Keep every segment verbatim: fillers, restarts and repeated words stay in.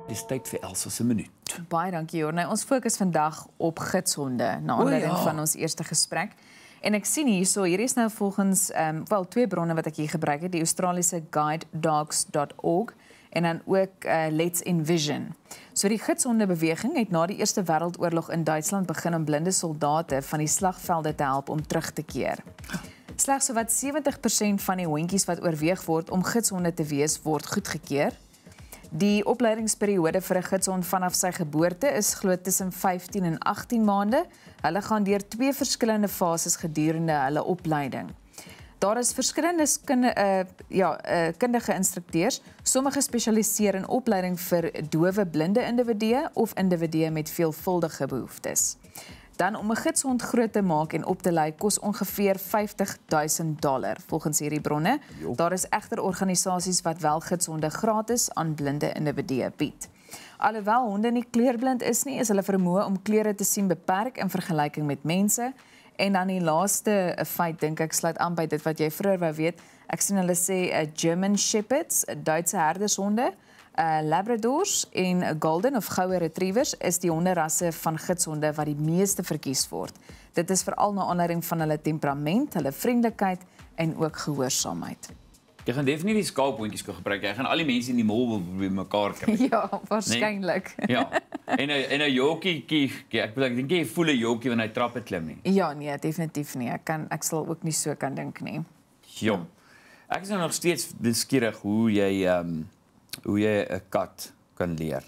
dis tyd vir Elsa se minuut. Baie dankie, Jorne. Ons fokus vandag op gidshonde, na aanleiding ja. van ons eerste gesprek. En ek sien hierso, hier is nou volgens, um, wel, twee bronne wat ek hier gebruik het, die Australiese guide dogs dot org en dan ook uh, Let's Envision. So die gidshondebeweging het na die Eerste Wêreldoorlog in Duitsland begin om blinde soldate van die slagvelde te help om terug te keer. Slegs sowat sewentig persent van die hondjies wat oorweeg word om gidshonde te wees, word goedgekeur. Die opleidingsperiode vir 'n gidshond vanaf sy geboorte is glo tussen vyftien en agttien maande. Hulle gaan deur twee verskillende fases gedurende hulle opleiding. Daar is verskillende kunde, uh, ja, uh, kundige instrukteurs. Sommige spesialiseer in opleiding vir dowe blinde individue of individue met veelvuldige behoeftes. Dan om 'n gidshond groot te maak en op te lei kos ongeveer vyftig duisend dollar volgens hierdie bronne. Jo. Daar is egter organisasies wat wel gidshonde gratis aan blinde individue bied. Alhoewel honde nie kleurblind is nie, is hulle vermoë om kleure te sien beperk in vergelyking met mense. En dan die laaste feit dink ek sluit aan by dit wat jy vroeër wou weet. Ek sien hulle sê 'n German Shepherds, Duitse herdershonde, Uh, Labradors en Golden of goue Retrievers is die honderasse van gidshonde wat die meeste verkies word. Dit is veral na aanleiding van hulle temperament, hulle vriendelikheid en ook gehoorsaamheid. Jy gaan definitief skaaphondjies kan gebruik. Jy gaan al die mense in die mall wil probeer mekaar kry. Ja, waarskynlik. Nee? Ja. En 'n en 'n jockie, ek bedoel ek dink jy voel 'n jockie wanneer hy trappe klim nie. Ja, nee, definitief nie. Ek kan ek sal ook nie so kan dink nie. Ja. Ek is nou nog steeds nuuskierig hoe jy ehm um, hoe jy 'n kat kan leer.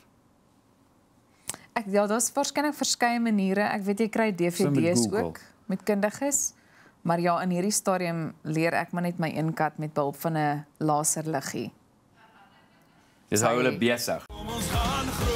Ek ja, daar's waarskynlik verskeie maniere. Ek weet jy kry D V D's so ook met kundiges. Maar ja, in hierdie stadium leer ek maar net my een kat met behulp van 'n laserliggie. Dis hou hulle besig.